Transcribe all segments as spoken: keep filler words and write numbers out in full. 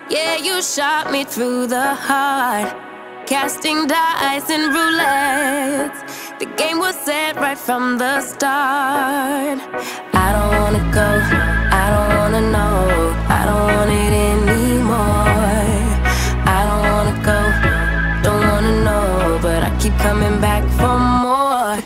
Yeah, you shot me through the heart, casting dice and roulette. The game was set right from the start. I don't wanna go, I don't wanna know, I don't want it anymore. I don't wanna go, don't wanna know, but I keep coming back for more.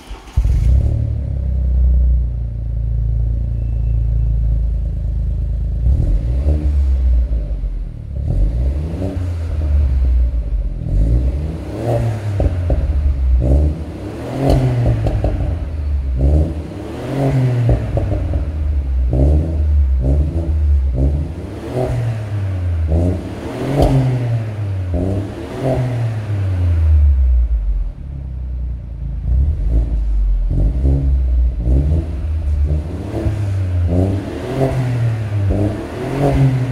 Thank you.